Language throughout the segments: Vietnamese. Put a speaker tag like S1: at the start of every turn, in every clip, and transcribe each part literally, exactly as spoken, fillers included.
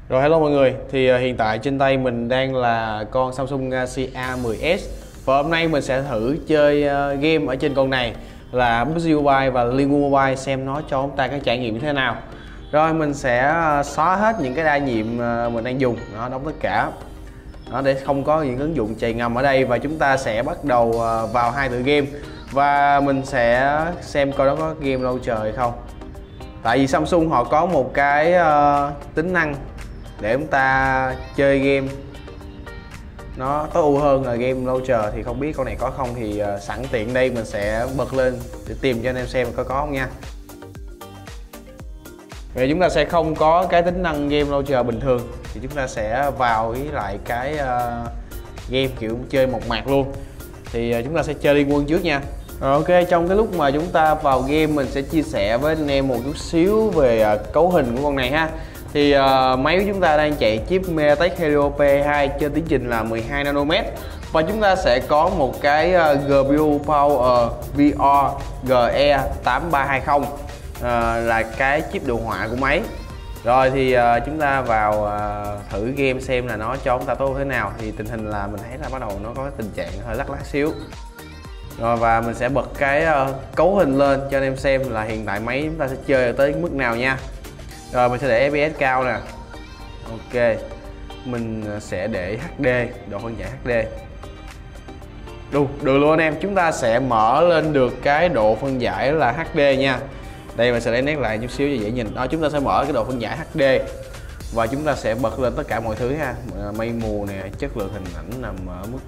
S1: Rồi hello mọi người, thì uh, hiện tại trên tay mình đang là con Samsung Galaxy A mười s. Và hôm nay mình sẽ thử chơi uh, game ở trên con này là pê u bê giê Mobile và Liên Quân Mobile, xem nó cho chúng ta cái trải nghiệm như thế nào. Rồi mình sẽ uh, xóa hết những cái đa nhiệm uh, mình đang dùng, nó đóng tất cả đó, để không có những ứng dụng chạy ngầm ở đây. Và chúng ta sẽ bắt đầu uh, vào hai tựa game và mình sẽ xem coi nó có game launcher hay không. Tại vì Samsung họ có một cái uh, tính năng để chúng ta chơi game nó tối ưu hơn là game launcher, thì không biết con này có không, thì uh, sẵn tiện đây mình sẽ bật lên để tìm cho anh em xem có có không nha. Vậy chúng ta sẽ không có cái tính năng game launcher bình thường, thì chúng ta sẽ vào với lại cái uh, game kiểu chơi một mạc luôn. Thì uh, chúng ta sẽ chơi Liên Quân trước nha. Rồi, ok, trong cái lúc mà chúng ta vào game mình sẽ chia sẻ với anh em một chút xíu về uh, cấu hình của con này ha. Thì uh, máy của chúng ta đang chạy chip MediaTek Helio P hai trên tiến trình là mười hai nanomet. Và chúng ta sẽ có một cái uh, giê pê u Power vê rờ G E tám ba hai không, uh, là cái chip đồ họa của máy. Rồi thì uh, chúng ta vào uh, thử game xem là nó cho chúng ta tốt thế nào. Thì tình hình là mình thấy là bắt đầu nó có tình trạng hơi lắc lắc xíu. Rồi và mình sẽ bật cái uh, cấu hình lên cho anh em xem là hiện tại máy chúng ta sẽ chơi tới mức nào nha. Rồi mình sẽ để ép pê ét cao nè. Ok, mình sẽ để hát đê, độ phân giải hát đê. Đủ, được luôn anh em. Chúng ta sẽ mở lên được cái độ phân giải là hát đê nha. Đây mình sẽ lấy nét lại chút xíu cho dễ nhìn. Đó, chúng ta sẽ mở cái độ phân giải hát đê và chúng ta sẽ bật lên tất cả mọi thứ ha. Mây mù nè, chất lượng hình ảnh nằm ở mức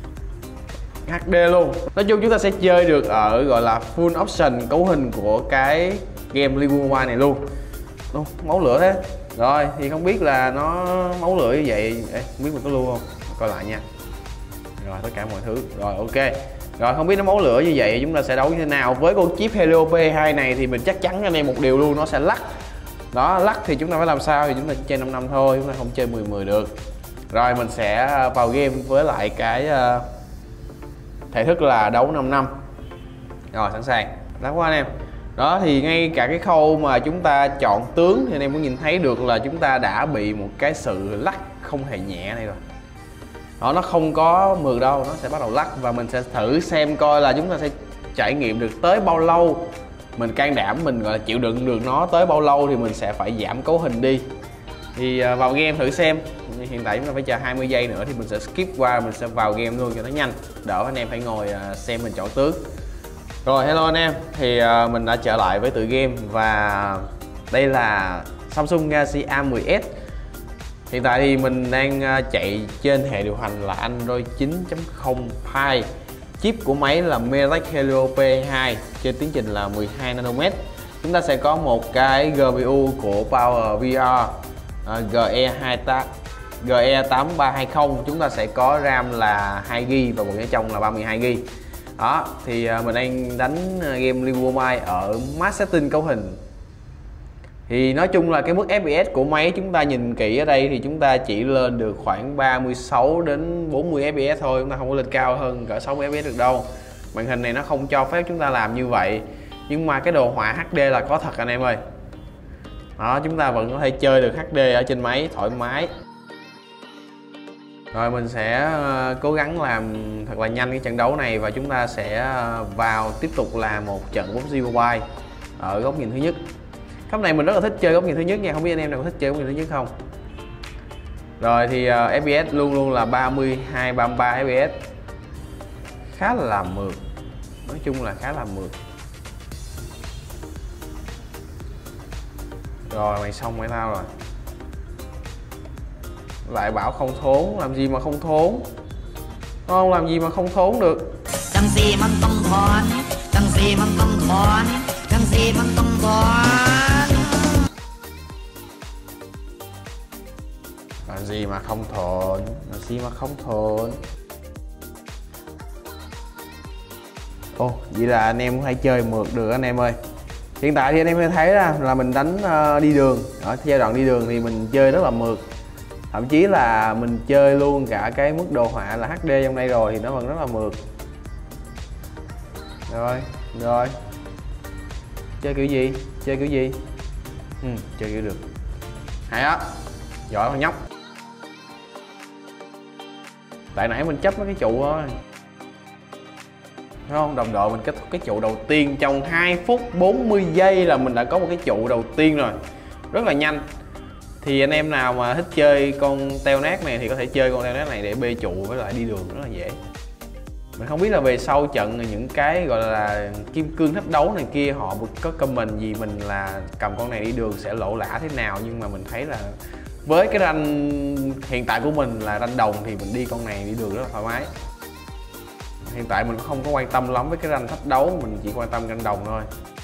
S1: hát đê luôn. Nói chung chúng ta sẽ chơi được ở gọi là full option cấu hình của cái game Liên Quân Mobile này luôn. Đâu, máu lửa thế. Rồi thì không biết là nó máu lửa như vậy. Ê, không biết mình có lưu không? Coi lại nha. Rồi tất cả mọi thứ. Rồi ok. Rồi không biết nó máu lửa như vậy chúng ta sẽ đấu như thế nào. Với con chip Helio P hai này thì mình chắc chắn anh em một điều luôn, nó sẽ lắc. Đó, lắc thì chúng ta phải làm sao, thì chúng ta chơi năm năm thôi, chúng ta không chơi mười mười được. Rồi mình sẽ vào game với lại cái uh, thể thức là đấu năm năm. Rồi sẵn sàng. Lắc quá anh em. Đó thì ngay cả cái khâu mà chúng ta chọn tướng thì anh em cũng nhìn thấy được là chúng ta đã bị một cái sự lắc không hề nhẹ này rồi. Đó, nó không có mượt đâu, nó sẽ bắt đầu lắc. Và mình sẽ thử xem coi là chúng ta sẽ trải nghiệm được tới bao lâu. Mình can đảm, mình gọi là chịu đựng được nó tới bao lâu thì mình sẽ phải giảm cấu hình đi. Thì vào game thử xem. Hiện tại chúng ta phải chờ hai mươi giây nữa thì mình sẽ skip qua, mình sẽ vào game luôn cho nó nhanh, đỡ anh em phải ngồi xem mình chọn tướng. Rồi hello anh em, thì uh, mình đã trở lại với tựa game và đây là Samsung Galaxy A mười s. Hiện tại thì mình đang uh, chạy trên hệ điều hành là Android chín chấm không Pie. Chip của máy là MediaTek Helio P hai trên tiến trình là mười hai nanomet. Chúng ta sẽ có một cái giê pê u của Power vê rờ uh, G E tám ba hai không. Chúng ta sẽ có RAM là hai gi ga bai và bộ nhớ trong là ba mươi hai gi ga bai. Đó, thì mình đang đánh game Liên Quân Mobile ở max setting cấu hình. Thì nói chung là cái mức ép pê ét của máy chúng ta nhìn kỹ ở đây thì chúng ta chỉ lên được khoảng ba mươi sáu đến bốn mươi ép pê ét thôi, chúng ta không có lên cao hơn cỡ sáu mươi ép pê ét được đâu. Màn hình này nó không cho phép chúng ta làm như vậy. Nhưng mà cái đồ họa hát đê là có thật anh em ơi. Đó, chúng ta vẫn có thể chơi được hát đê ở trên máy thoải mái. Rồi mình sẽ cố gắng làm thật là nhanh cái trận đấu này và chúng ta sẽ vào tiếp tục là một trận pê u bê giê Mobile ở góc nhìn thứ nhất. Cấp này mình rất là thích chơi góc nhìn thứ nhất nha, không biết anh em nào có thích chơi góc nhìn thứ nhất không. Rồi thì uh, ép pê ét luôn luôn là ba mươi hai ba mươi ba ép pê ét, khá là mượt, nói chung là khá là mượt. Rồi mày xong mày tao rồi. Lại bảo không thốn, làm gì mà không thốn. Không làm gì mà không thốn được.
S2: Chẳng gì mà không thốn, chẳng gì mà không thốn, chẳng gì mà không thốn.
S1: Làm gì mà không thốn, làm gì mà không thốn. Ồ, vậy là anh em có thể chơi mượt được anh em ơi. Hiện tại thì anh em thấy là mình đánh uh, đi đường. Ở giai đoạn đi đường thì mình chơi rất là mượt. Thậm chí là mình chơi luôn cả cái mức đồ họa là hát đê trong đây rồi thì nó vẫn rất là mượt. Rồi, rồi. Chơi kiểu gì? Chơi kiểu gì? Ừ, chơi kiểu được. Hay á. Giỏi con nhóc. Tại nãy mình chấp mấy cái trụ thôi. Thấy không? Đồng đội mình kết thúc cái trụ đầu tiên trong hai phút bốn mươi giây là mình đã có một cái trụ đầu tiên rồi. Rất là nhanh. Thì anh em nào mà thích chơi con teo nát này thì có thể chơi con teo nát này để bê trụ với lại đi đường rất là dễ. Mình không biết là về sau trận những cái gọi là kim cương thách đấu này kia họ có comment gì mình là cầm con này đi đường sẽ lỗ lã thế nào, nhưng mà mình thấy là với cái ranh hiện tại của mình là ranh đồng thì mình đi con này đi đường rất là thoải mái. Hiện tại mình không có quan tâm lắm với cái ranh thách đấu, mình chỉ quan tâm ranh đồng thôi.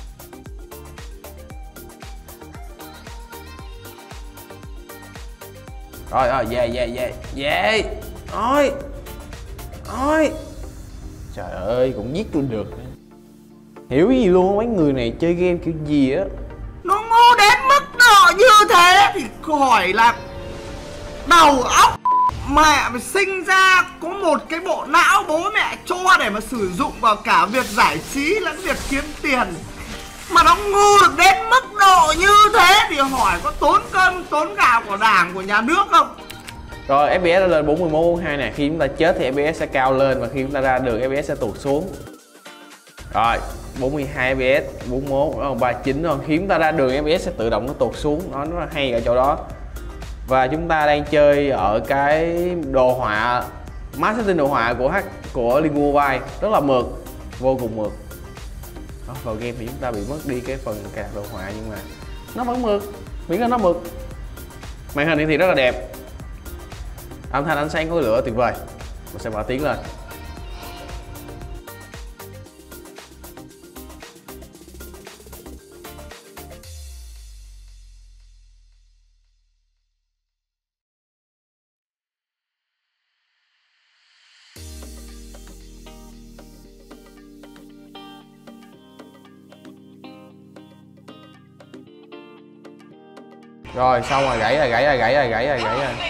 S1: Rồi rồi về về về về ôi ôi trời ơi cũng giết luôn được. Hiểu gì luôn mấy người này chơi game kiểu gì á.
S3: Nó ngu đến mức độ như thế thì hỏi là đầu óc mẹ mày sinh ra có một cái bộ não bố mẹ cho để mà sử dụng vào cả việc giải trí lẫn việc kiếm tiền, mà nó ngu được đến mức độ như thế thì hỏi có tốn cơm tốn gạo của đảng của nhà nước không?
S1: Rồi ép pê ét đã lên bốn mươi mốt bốn mươi hai nè, khi chúng ta chết thì ép pê ét sẽ cao lên và khi chúng ta ra đường ép pê ét sẽ tụt xuống. Rồi bốn mươi hai ép pê ét, bốn mươi mốt, đó, ba mươi chín rồi, khi chúng ta ra đường ép pê ét sẽ tự động nó tụt xuống, nó rất là hay ở chỗ đó. Và chúng ta đang chơi ở cái đồ họa mask setting đồ họa của H của Liên Quân Mobile, rất là mượt, vô cùng mượt. Đó, vào game thì chúng ta bị mất đi cái phần cài đồ họa nhưng mà nó vẫn mượt, miễn là nó mượt. Màn hình thì rất là đẹp, âm thanh ánh sáng khối lửa tuyệt vời. Mình sẽ mở tiếng lên. Rồi xong rồi, gãy rồi gãy rồi gãy rồi gãy rồi gãy rồi.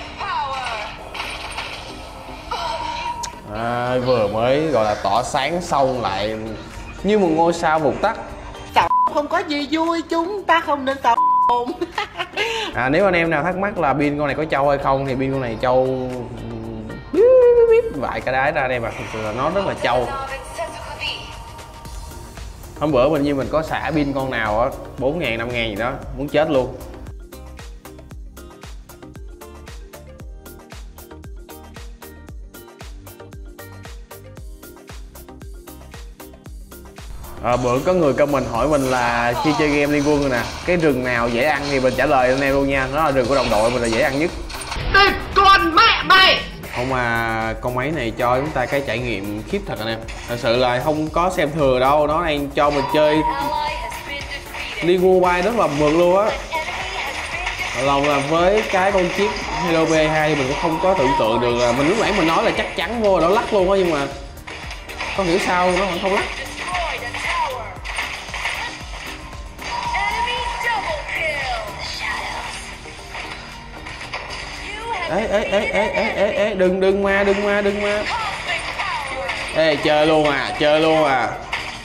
S1: À, vừa mới gọi là tỏa sáng xong lại như một ngôi sao vụt tắt.
S3: Sao không có gì vui, chúng ta không nên tập hồn.
S1: À, nếu anh em nào thắc mắc là pin con này có trâu hay không thì pin con này trâu vài cái đáy ra đây, mà thực sự là nó rất là trâu. Hôm bữa mình như mình có xả pin con nào á bốn ngàn năm ngàn gì đó, muốn chết luôn. À, bữa có người comment hỏi mình là khi chơi game Liên Quân rồi nè, cái rừng nào dễ ăn thì mình trả lời anh em luôn nha, nó là rừng của đồng đội mình là dễ ăn nhất.
S3: Đây con mẹ mày.
S1: Không mà con máy này cho chúng ta cái trải nghiệm khiếp thật anh em. Thật sự là không có xem thừa đâu, nó đang cho mình chơi Liên Quân Mobile rất là mượt luôn á. Lòng là với cái con chip Hero B hai thì mình cũng không có tưởng tượng được là mình lúc nãy mình nói là chắc chắn vô nó lắc luôn á, nhưng mà không hiểu sao nó vẫn không lắc. Ê ê ê ê ê ê ê đừng đừng ma đừng ma đừng ma. Ê chơi luôn à, chơi luôn à.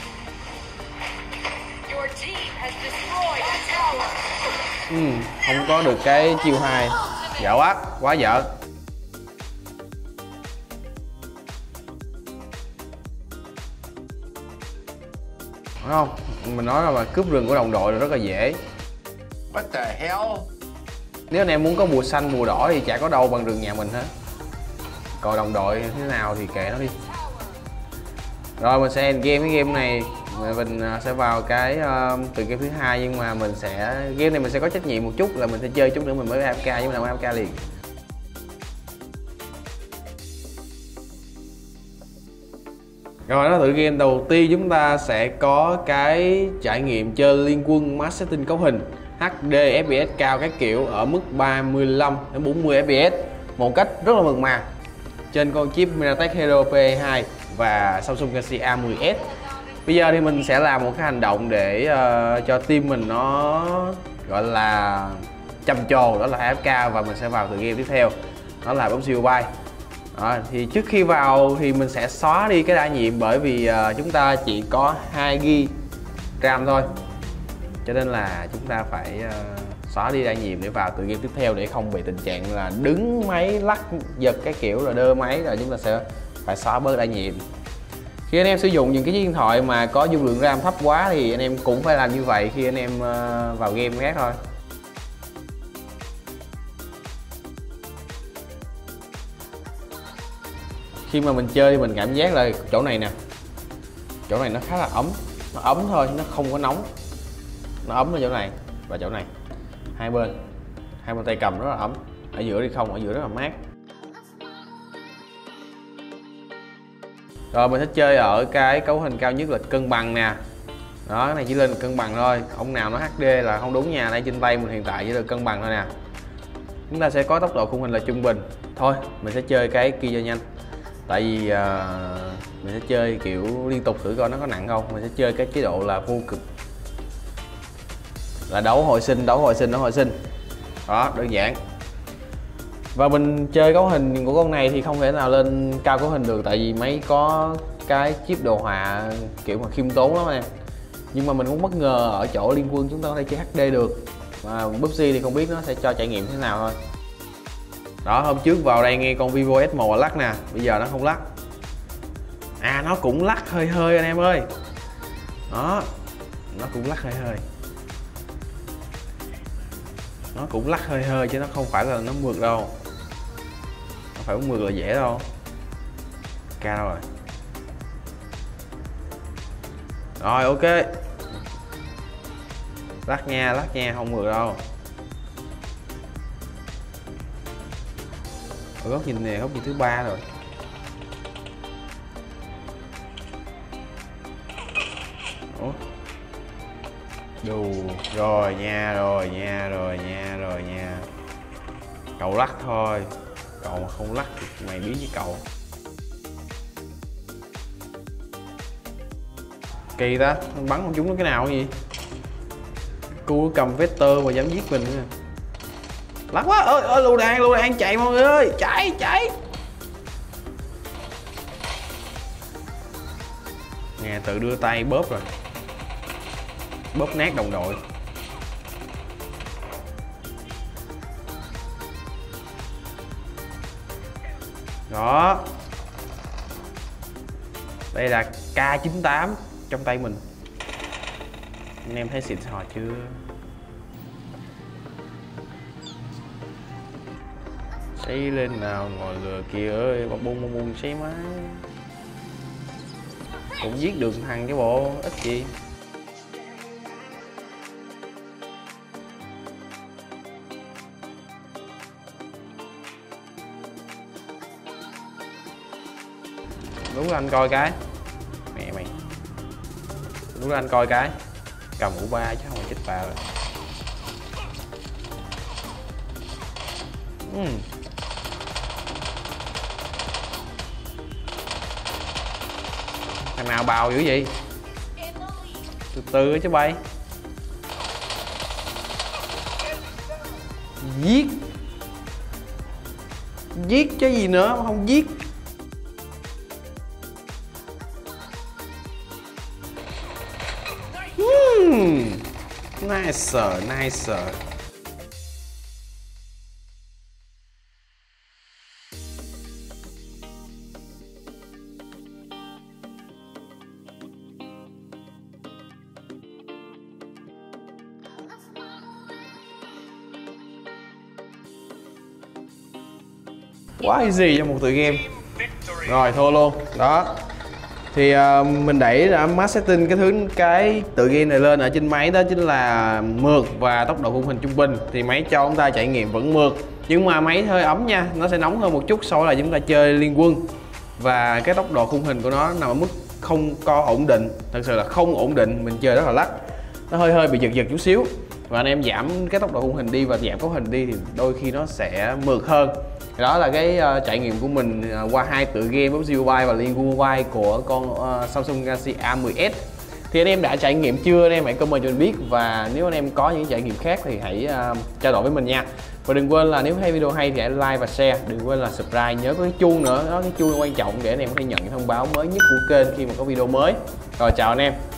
S1: Ừ, không có được cái chiêu hai. Dở quá, quá dở. Đúng không? Mình nói là mà cướp rừng của đồng đội là rất là dễ.
S3: What the hell?
S1: Nếu anh em muốn có bùa xanh bùa đỏ thì chả có đâu bằng rừng nhà mình hết. Còn đồng đội thế nào thì kệ nó đi. Rồi mình sẽ end game cái game này, mình sẽ vào cái uh, từ game thứ hai, nhưng mà mình sẽ game này mình sẽ có trách nhiệm một chút là mình sẽ chơi chút nữa mình mới a ép ca, chứ mình làm a ép ca liền. Rồi đó, tự game đầu tiên chúng ta sẽ có cái trải nghiệm chơi Liên Quân mask setting cấu hình hát đê ép pê ét cao các kiểu ở mức ba mươi lăm đến bốn mươi ép pê ét một cách rất là mượt mà trên con chip MediaTek Hero P hai và Samsung Galaxy A mười S. Bây giờ thì mình sẽ làm một cái hành động để uh, cho team mình nó gọi là trầm trồ, đó là a ép ca, và mình sẽ vào từ game tiếp theo, đó là bấm siêu Mobile. Đó, thì trước khi vào thì mình sẽ xóa đi cái đa nhiệm, bởi vì uh, chúng ta chỉ có hai gi ga bai RAM thôi, cho nên là chúng ta phải uh, xóa đi đa nhiệm để vào tựa game tiếp theo, để không bị tình trạng là đứng máy lắc giật cái kiểu là đơ máy, rồi chúng ta sẽ phải xóa bớt đa nhiệm. Khi anh em sử dụng những cái chiếc điện thoại mà có dung lượng RAM thấp quá thì anh em cũng phải làm như vậy khi anh em vào game khác thôi. Khi mà mình chơi thì mình cảm giác là chỗ này nè, chỗ này nó khá là ấm, nó ấm thôi, nó không có nóng. Nó ấm ở chỗ này và chỗ này, hai bên, hai bên tay cầm rất là ấm. Ở giữa thì không, ở giữa rất là mát. Rồi mình sẽ chơi ở cái cấu hình cao nhất là cân bằng nè. Đó, cái này chỉ lên cân bằng thôi. Ông nào nó hát đê là không đúng nha. Đây trên tay mình hiện tại chỉ là cân bằng thôi nè. Chúng ta sẽ có tốc độ khung hình là trung bình. Thôi, mình sẽ chơi cái kia cho nhanh. Tại vì uh, mình sẽ chơi kiểu liên tục thử coi nó có nặng không. Mình sẽ chơi cái chế độ là vô cực, là đấu hồi sinh, đấu hồi sinh, đấu hồi sinh. Đó, đơn giản. Và mình chơi cấu hình của con này thì không thể nào lên cao cấu hình được, tại vì máy có cái chip đồ họa kiểu mà khiêm tốn lắm anh em. Nhưng mà mình cũng bất ngờ ở chỗ Liên Quân chúng ta có thể chơi hát đê được. Mà pê u bê giê thì không biết nó sẽ cho trải nghiệm thế nào thôi. Đó, hôm trước vào đây nghe con Vivo S một lắc nè, bây giờ nó không lắc. À, nó cũng lắc hơi hơi anh em ơi. Đó, nó cũng lắc hơi hơi. Nó cũng lắc hơi hơi chứ nó không phải là nó mượt đâu. Nó phải mượt là dễ đâu. Cao rồi. Rồi, ok. Lắc nha, lắc nha, không mượt đâu. Ở góc nhìn này, góc nhìn thứ ba rồi. Ủa? Đù. Rồi nha, rồi nha, rồi nha, rồi nha. Cậu lắc thôi. Cậu mà không lắc thì mày biến với cậu. Kỳ ta, bắn con chúng nó cái nào cái gì? Cô cầm vector mà dám giết mình nữa. Lắc quá, ơi ơi lù đạn, lù đạn chạy mọi người ơi, chạy chạy. Nè, tự đưa tay bóp rồi. Bóp nát đồng đội. Đó. Đây là K chín tám trong tay mình. Anh em thấy xịn sò chưa? Xây lên nào ngồi lừa kia ơi, bông bung bông bung xây máy. Cũng giết được thằng cái bộ, ít gì. Đúng là anh coi cái. Mẹ mày. Đúng là anh coi cái. Cầm mũ ba chứ không phải chết bà rồi. Uhm. Thằng nào bào dữ vậy? Từ từ chứ bay. Giết. Giết chứ gì nữa mà không giết. uhm. Nice, nice. Quá easy cho một tựa game. Rồi thua luôn. Đó. Thì uh, mình đẩy ra max setting cái thứ cái tựa game này lên ở trên máy, đó chính là mượt và tốc độ khung hình trung bình. Thì máy cho chúng ta trải nghiệm vẫn mượt, nhưng mà máy hơi ấm nha, nó sẽ nóng hơn một chút so với là chúng ta chơi Liên Quân. Và cái tốc độ khung hình của nó nằm ở mức không có ổn định, thật sự là không ổn định, mình chơi rất là lắc. Nó hơi hơi bị giật giật chút xíu. Và anh em giảm cái tốc độ khung hình đi và giảm cấu hình đi thì đôi khi nó sẽ mượt hơn. Đó là cái uh, trải nghiệm của mình uh, qua hai tựa game pê u bê giê Mobile và Liên Quân Mobile của con uh, Samsung Galaxy A mười S. Thì anh em đã trải nghiệm chưa? Anh em hãy comment cho mình biết, và nếu anh em có những trải nghiệm khác thì hãy uh, trao đổi với mình nha. Và đừng quên là nếu thấy video hay thì hãy like và share, đừng quên là subscribe, nhớ có cái chuông nữa, đó cái chuông quan trọng để anh em có thể nhận những thông báo mới nhất của kênh khi mà có video mới. Rồi chào anh em.